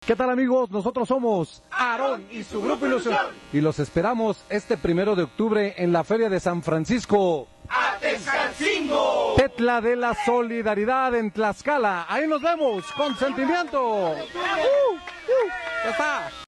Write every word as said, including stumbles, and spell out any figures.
¿Qué tal, amigos? Nosotros somos Aarón y su Grupo Ilusión y los esperamos este primero de octubre en la Feria de San Francisco Atezcatzingo, Tetla de la Solidaridad en Tlaxcala. Ahí nos vemos con sentimiento. Uh, uh, ya está.